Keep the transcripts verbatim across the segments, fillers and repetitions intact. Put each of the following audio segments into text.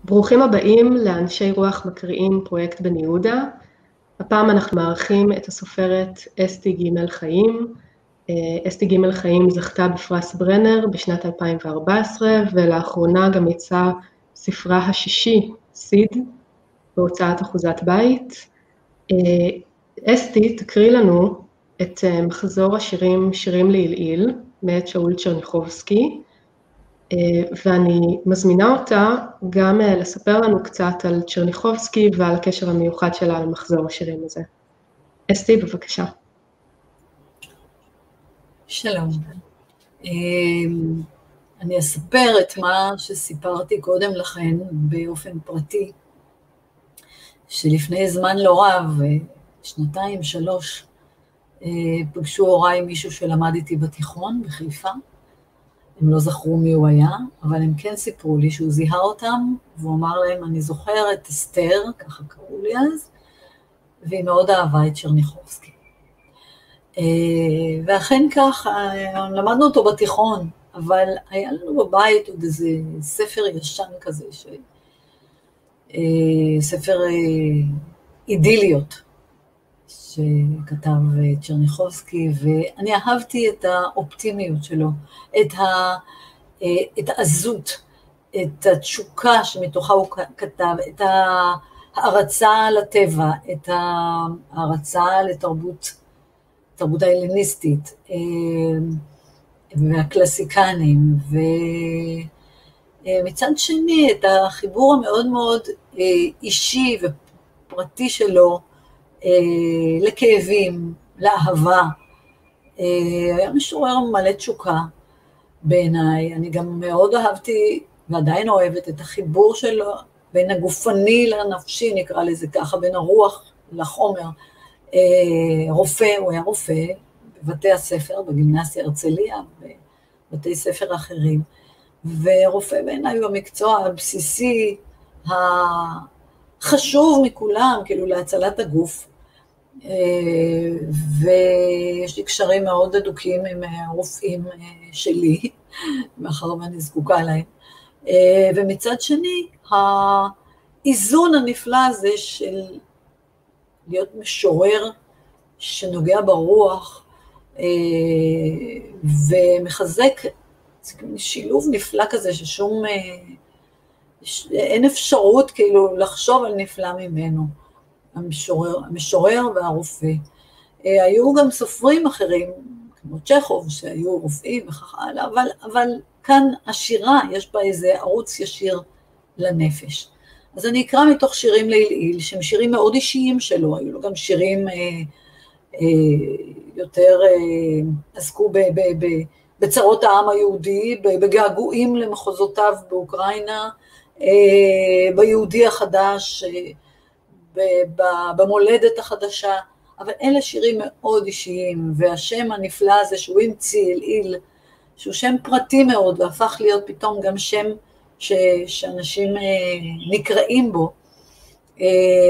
ברוכים הבאים לאנשי רוח מקריאים פרויקט בן יהודה. הפעם אנחנו מארחים את הסופרת אסתי ג' חיים. אסתי ג' חיים זכתה בפרס ברנר בשנת אלפיים וארבע עשרה, ולאחרונה גם יצא ספרה השישי, סיד, בהוצאת אחוזת בית. אסתי תקריא לנו את מחזור השירים שירים לעילעיל, מאת שאול טשרניחובסקי, ואני מזמינה אותה גם לספר לנו קצת על טשרניחובסקי ועל הקשר המיוחד שלה למחזור השירים הזה. אסתי, בבקשה. שלום. אני אספר את מה שסיפרתי קודם לכן באופן פרטי, שלפני זמן לא רב, שנתיים, שלוש, פגשו הוריי מישהו שלמד איתי בתיכון בחיפה. הם לא זכרו מי הוא היה, אבל הם כן סיפרו לי שהוא זיהה אותם, והוא אמר להם, אני זוכר את אסתר, ככה קראו לי אז, והיא מאוד אהבה את טשרניחובסקי. ואכן כך, למדנו אותו בתיכון, אבל היה לנו בבית עוד איזה ספר ישן כזה, ש... ספר אידיליות, שכתב טשרניחובסקי, ואני אהבתי את האופטימיות שלו, את, ה, את העזות, את התשוקה שמתוכה הוא כתב, את ההערצה לטבע, את ההערצה לתרבות, תרבות ההלניסטית, והקלאסיקנים, ומצד שני את החיבור המאוד מאוד אישי ופרטי שלו, לכאבים, לאהבה. היה משורר מלא תשוקה בעיניי. אני גם מאוד אהבתי, ועדיין אוהבת, את החיבור שלו בין הגופני לנפשי, נקרא לזה ככה, בין הרוח לחומר. רופא, הוא היה רופא בבתי הספר, בגימנסיה הרצליה, בבתי ספר אחרים, ורופא בעיניי הוא המקצוע הבסיסי, החשוב מכולם, כאילו להצלת הגוף, ויש לי קשרים מאוד אדוקים עם הרופאים שלי, מאחר ואני זקוקה להם, ומצד שני, האיזון הנפלא הזה של להיות משורר שנוגע ברוח, ומחזק שילוב נפלא כזה, ששום, אין אפשרות כאילו לחשוב על נפלא ממנו, המשורר, המשורר והרופא. היו גם סופרים אחרים, כמו צ'כוב, שהיו רופאים וכך הלאה, אבל, אבל כאן השירה, יש בה איזה ערוץ ישיר לנפש. אז אני אקרא מתוך שירים לעילעיל, שהם שירים מאוד אישיים שלו, היו לו גם שירים אה, אה, יותר אה, עסקו ב, ב, ב, בצרות העם היהודי, בגעגועים למחוזותיו באוקראינה, אה, ביהודי החדש, אה, במולדת החדשה, אבל אלה שירים מאוד אישיים, והשם הנפלא הזה שהוא המציא, עילעיל, שהוא שם פרטי מאוד, והפך להיות פתאום גם שם ש, שאנשים אה, נקראים בו, אה,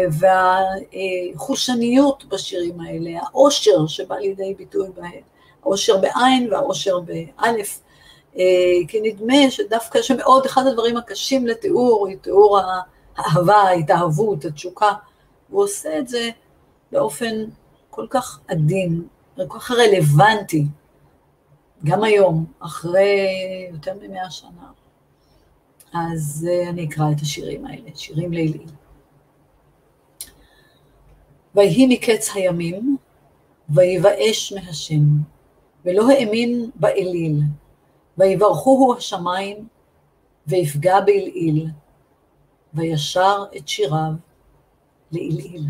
והחושניות בשירים האלה, העושר שבא לידי ביטוי בהם, העושר בעין והעושר באלף, אה, כי נדמה שדווקא שמאוד אחד הדברים הקשים לתיאור, היא תיאור האהבה, ההתאהבות, התשוקה, הוא עושה את זה באופן כל כך עדין, כל כך רלוונטי, גם היום, אחרי יותר ממאה שנה. אז אני אקרא את השירים האלה, שירים לעילעיל. ויהי מקץ הימים, ויבאש מהשם, ולא האמין באליל, ויברכוהו השמיים, ויפגע בעילעיל, וישר את שיריו לעילעיל.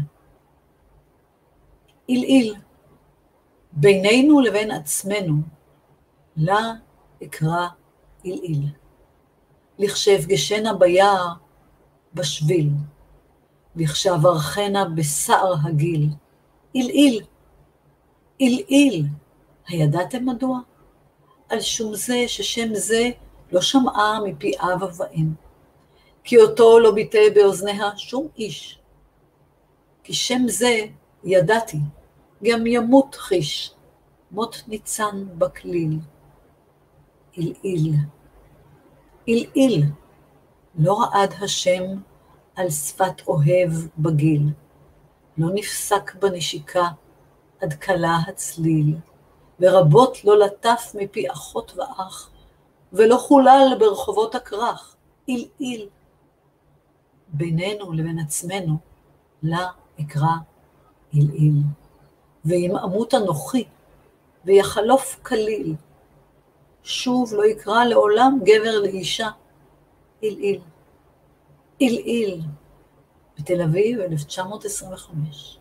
עילעיל, בינינו לבין עצמנו, לה אקרא עילעיל. לכשאפגשנה ביער בשביל, לכשאברכנה בסער הגיל, עילעיל, עילעיל, הידעתם מדוע? על שום זה ששם זה לא שמעה מפי אב ואם, כי אותו לא ביטא באוזניה שום איש, כי שם זה ידעתי, גם ימות חיש, מות ניצן בכליל, עילעיל. עילעיל, לא רעד השם על שפת אוהב בגיל, לא נפסק בנשיקה עד קלה הצליל, ורבות לא לטף מפי אחות ואח, ולא חולל ברחובות הכרך, איל איל. בינינו לבין עצמנו, לה אקרא איל איל. ואם אמות אנוכי, ויחלוף כליל, שוב לא יקרא לעולם גבר לאישה, איל איל. איל איל, בתל אביב, אלף תשע מאות עשרים וחמש.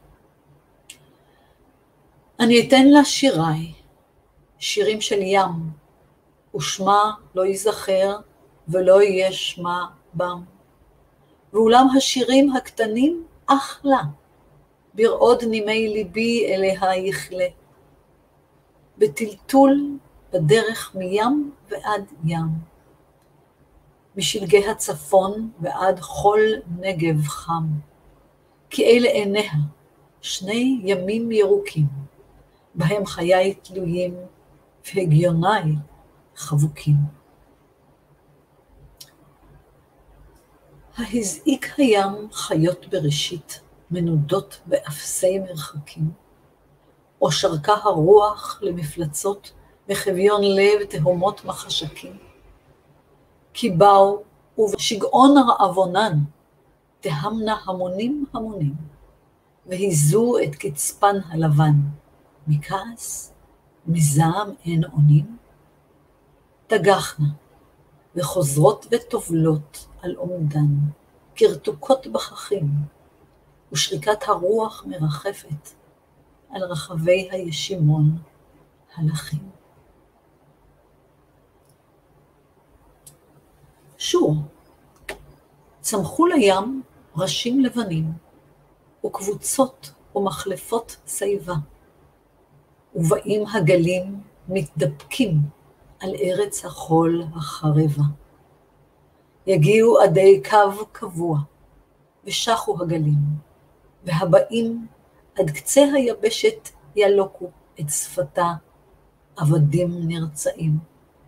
אני אתן לה שיריי, שירים של ים, ושמה לא ייזכר ולא יהיה שמה בם. ואולם השירים הקטנים אחלה, ברעוד נימי ליבי אליה יכלה. בטלטול בדרך מים ועד ים, משלגי הצפון ועד חול נגב חם, כי אלה עיניה שני ימים ירוקים, בהם חיי תלויים והגיוני חבוקים. ההזעיק הים חיות בראשית, מנודות באפסי מרחקים, או שרקה הרוח למפלצות מחביון לב תהומות מחשקים. כי באו ובשגעון רעבונן תהמנה המונים המונים, והיזו את קצפן הלבן, מכעס, מזעם אין עונים. תגחנה, וחוזרות וטובלות על עומדן, כרתוקות בחכים, ושריקת הרוח מרחפת על רחבי הישימון הלכים. שור, צמחו לים ראשים לבנים, וקבוצות ומחלפות שיבה, ובאים הגלים מתדפקים על ארץ החול החרבה. יגיעו עדי קו קבוע, ושחו הגלים, והבאים עד קצה היבשת ילוקו את שפתה, עבדים נרצעים.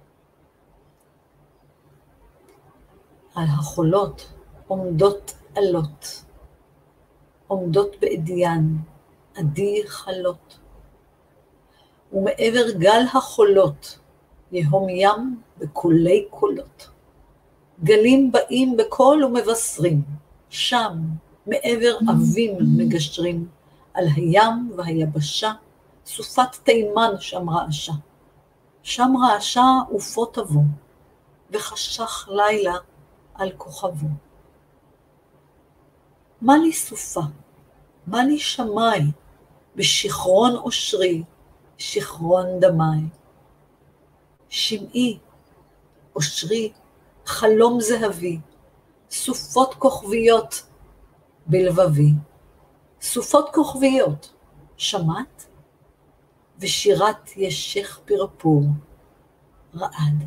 על החולות עומדות עלות, עומדות בעדיין, עדי חלות. ומעבר גל החולות, יהום ים בקולי קולות. גלים באים בקול ומבשרים, שם מעבר אבים מגשרים, על הים והיבשה, סופת תימן שם רעשה. שם רעשה ופו תבוא, וחשך לילה על כוכבו. מה לי סופה, מה לי שמי, בשכרון אושרי, שכרון דמי. שמעי, אושרי, חלום זהבי, סופות כוכביות בלבבי. סופות כוכביות, שמעת? ושירת ישך פרפור, רעד.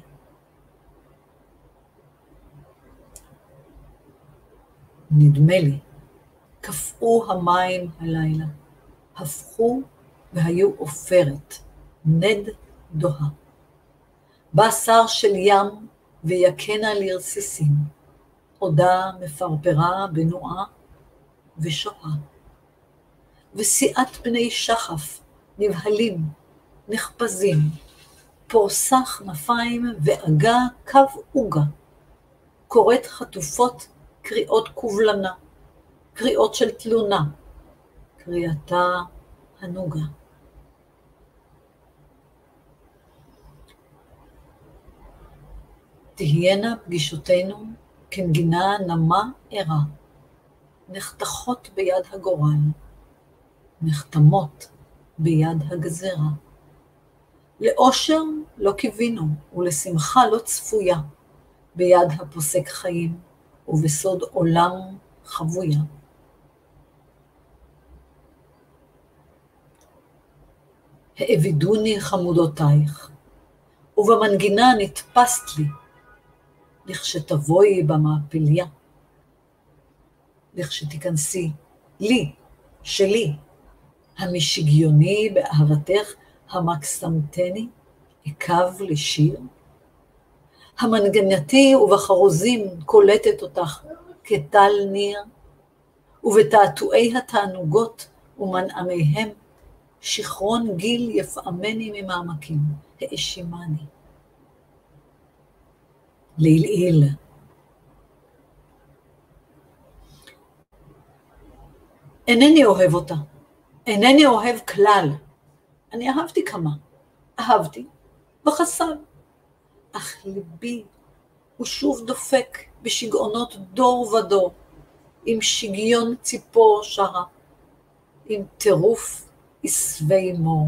נדמה לי, קפאו המים הלילה, הפכו והיו עופרת, נד דוהה. בא שר של ים ויקנה לרסיסים, עודה מפרפרה בנועה ושואה. וסיעת בני שחף נבהלים, נחפזים, פורסה כנפיים ועגה קו עוגה, קוראת חטופות קריאות קובלנה, קריאות של תלונה, קריאתה הנוגה. תהיינה פגישותינו כנגינה נמה ערה, נחתכות ביד הגורל, נחתמות ביד הגזרה. לאושר לא קיווינו, ולשמחה לא צפויה, ביד הפוסק חיים, ובסוד עולם חבויה. העבידוני חמודותייך, ובמנגינה נתפסת לי, לכשתבואי במעפליה, לכשתיכנסי לי, שלי, המשגיוני באהבתך המקסמתני, עקב לשיר, המנגנתי ובחרוזים קולטת אותך כטל ניר, ובתעתועי התענוגות ומנעמיהם, שכרון גיל יפעמני ממעמקים, האשימני. להילעיל. אינני אוהב אותה, אינני אוהב כלל. אני אהבתי כמה, אהבתי וחסר. אך ליבי הוא שוב דופק בשגעונות דור ודור, עם שגיון ציפור שרה, עם טירוף עשבי מור.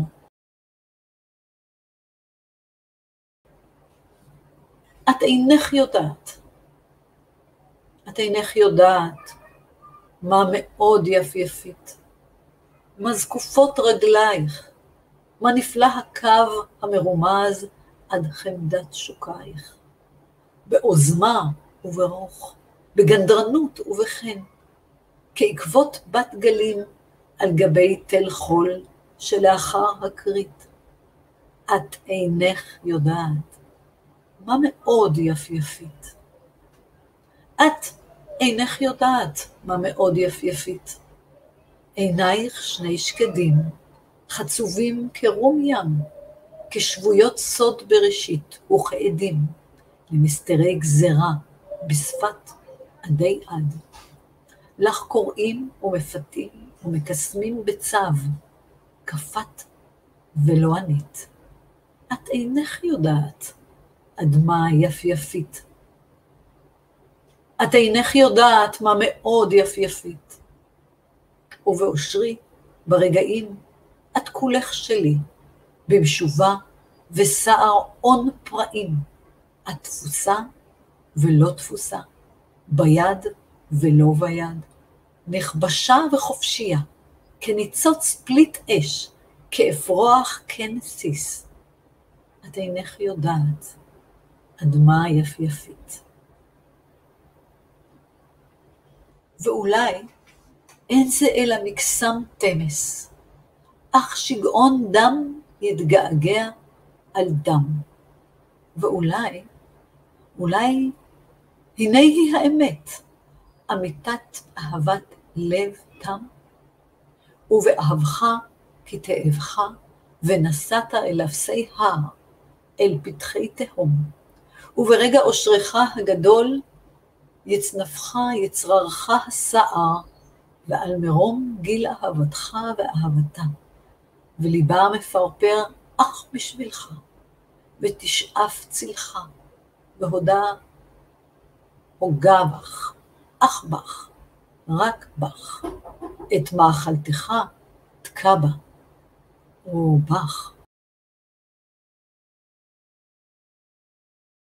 את אינך יודעת, את אינך יודעת מה מאוד יפייפית, מה זקופות רגלייך, מה נפלא הקו המרומז עד חמדת שוקייך, בעוזמה וברוך, בגנדרנות ובחן, כעקבות בת גלים על גבי תל חול שלאחר הקרית. את אינך יודעת מה מאוד יפייפית. את אינך יודעת מה מאוד יפייפית. עינייך שני שקדים, חצובים כרום ים, כשבויות סוד בראשית וכעדים, למסתרי גזרה בשפת עדי עד. לך קוראים ומפתים ומקסמים בצו, כפת ולא ענית. את אינך יודעת עד מה יפייפית. את אינך יודעת מה מאוד יפייפית. ובאושרי, ברגעים, את כולך שלי, במשובה וסער עון פראים. את תפוסה ולא תפוסה, ביד ולא ביד, נכבשה וחופשייה, כניצוץ פליט אש, כאפרוח כן סיס. את אינך יודעת עד מה יפייפית. ואולי אין זה אלא מקסם תמס, אך שגעון דם יתגעגע על דם. ואולי, אולי, הנה היא האמת, אמיתת אהבת לב תם, ובאהבך כי תאהבך, ונסעת אל אפסי הר, אל פתחי תהום, וברגע אושרך הגדול, יצנפך יצררך הסער, ועל מרום גיל אהבתך ואהבתה, וליבה מפרפר אך בשבילך, ותשאף צילך, והודה הוגה בך, אך בך, רק בך, את מאכלתך תקע בה, ובך